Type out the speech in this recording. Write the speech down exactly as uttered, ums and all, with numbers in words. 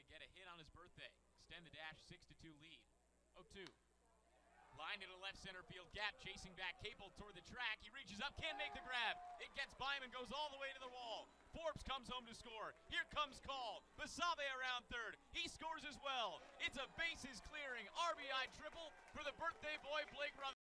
get a hit on his birthday. Extend the Dash six to two lead. oh two. Line to the left center field gap, chasing back Capel toward the track. He reaches up, can't make the grab. It gets by him and goes all the way to the wall. Forbes comes home to score. Here comes Call. Basabe around third. He scores as well. It's a bases clearing R B I triple for the birthday boy, Blake Rutherford.